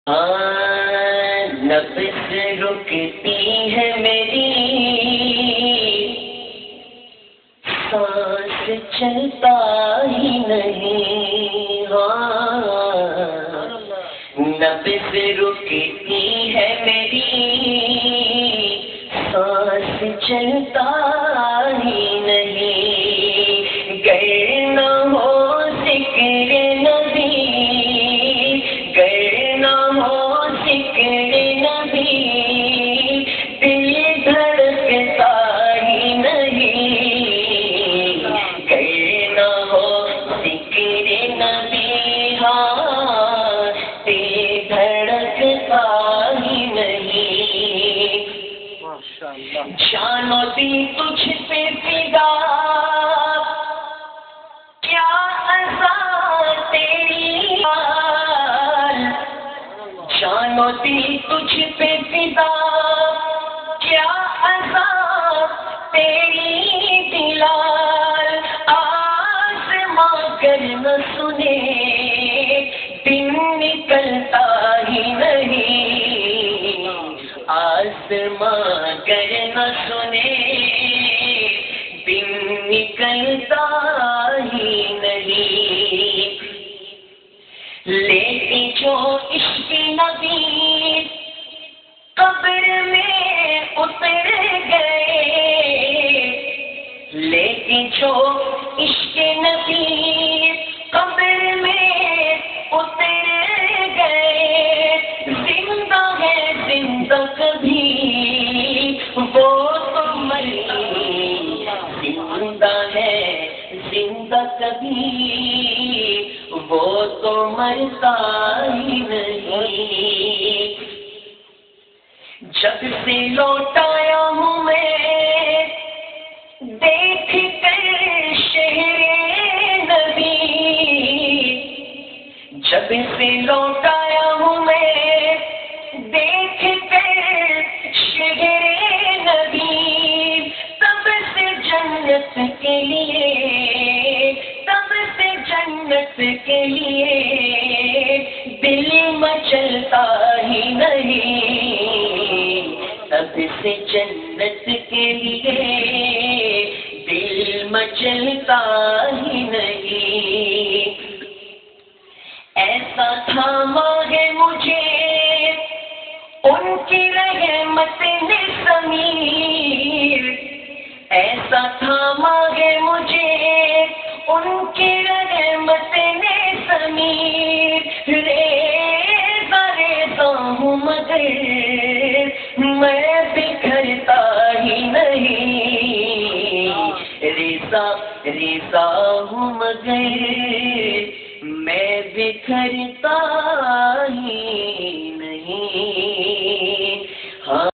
نفس رکتی ہے میری، سانس چلتا ہی نہیں، نفس رکتی ہے میری، سانس چلتا ہی نہیں، گر نہ ہو ذکر نبی، گر نہ ہو ذکر نبی، دل دھڑکتا ہی نہیں، گر نہ ہو ذکر نبی، دل دھڑکتا ہی نہیں، جانو دی تجھ پہ فدا، کیا عزا تیری حال، جانو دی تجھ پہ فدا، کیا عزا تیری دلال، آسماں گر نہ سنے دن نکلتا ہی نہیں، آسماں گر نہ سنے دن نکلتا ہی نہیں، لیکن جو عشق نبی قبر میں اتر گئے، لیکن جو عشق نبی قبر میں اتر گئے، زندہ ہے زندہ کبھی وہ تو مری، زندہ ہے زندہ کبھی وہ تو مرتا ہی نہیں، جب سے لوٹایا ہوں میں دیکھ کر شہر نبی، جب سے لوٹایا ہوں میں دیکھ کر شہر نبی، تب سے جنت کے لیے، تب سے جنت کے لیے دل مچلتا ہی نہیں، تب سے جنت کے لیے دل مچلتا ہی نہیں، ایسا تھاما ہے مجھے ان کی رحمت نے ضمیر، ایسا تھاما ہے مجھے ان کی رحمت نے ضمیر، ریزہ ریزہ ہوں مگر میں بکھرتا ہی نہیں، ریزہ ریزہ ہوں مگر میں بکھرتا ہی